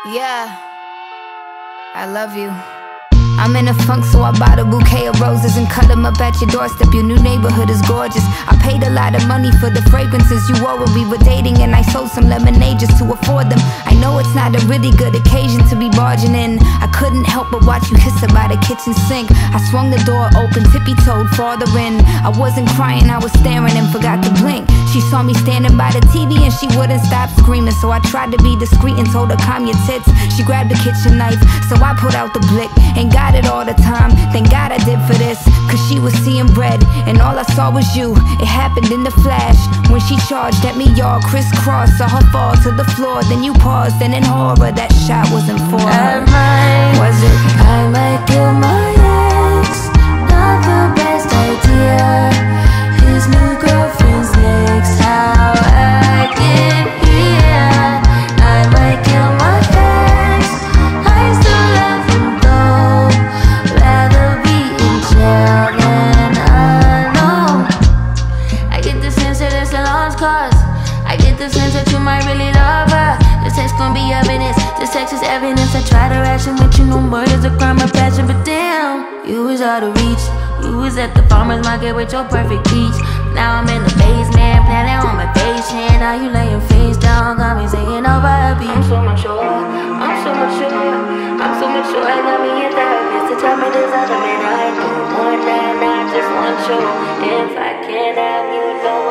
Yeah, I love you. I'm in a funk, so I bought a bouquet of roses and cut them up at your doorstep. Your new neighborhood is gorgeous. I paid a lot of money for the fragrances you wore when we were dating, and I sold some lemonade just to afford them. I know it's not a really good occasion to be barging in. I couldn't help but watch you hiss her by the kitchen sink. I swung the door open, tippy-toed farther in. I wasn't crying, I was staring and forgot to blink. She saw me standing by the TV and she wouldn't stop screaming, so I tried to be discreet and told her, calm your tits. She grabbed the kitchen knife, so I pulled out the blick and got it all the time. Thank God I did for this, cause she was seeing red and all I saw was you. It happened in the flash when she charged at me, y'all crisscross. Saw her fall to the floor, then you paused, and in horror that shot wasn't for her. Was it? I might kill my ex. Not the best idea. His new girlfriend's next. How I get here. I might kill my ex. I still love him though. Rather be in jail than alone. I get the sense that it's a lost cause. I get the sense that you might really love her. This text gon' be evidence. This text is evidence. I try to ration with you, no murder's a crime of passion, but damn, you was out of reach. You was at the farmer's market with your perfect peach. Now I'm in the basement, planning on my patient. Now you laying face down, got me singing over a beat. I'm so mature, I'm so mature, I'm so mature. I got me a therapist to tell me there's other men I do more than I just want you. If I can't have you, don't